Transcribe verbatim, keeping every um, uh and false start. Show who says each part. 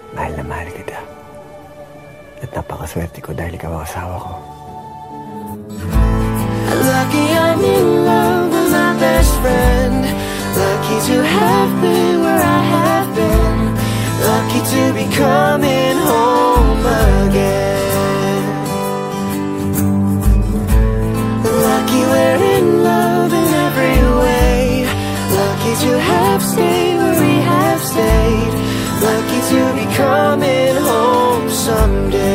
Speaker 1: Mahal na mahal kita. At napakaswerte ko dahil ikaw ang asawa ko.
Speaker 2: Lucky I'm in love with my best friend. Lucky to have been where I have been. Lucky to be coming home again. Lucky we're in love in every way. Lucky to have stayed where we have stayed. Lucky to be coming home someday.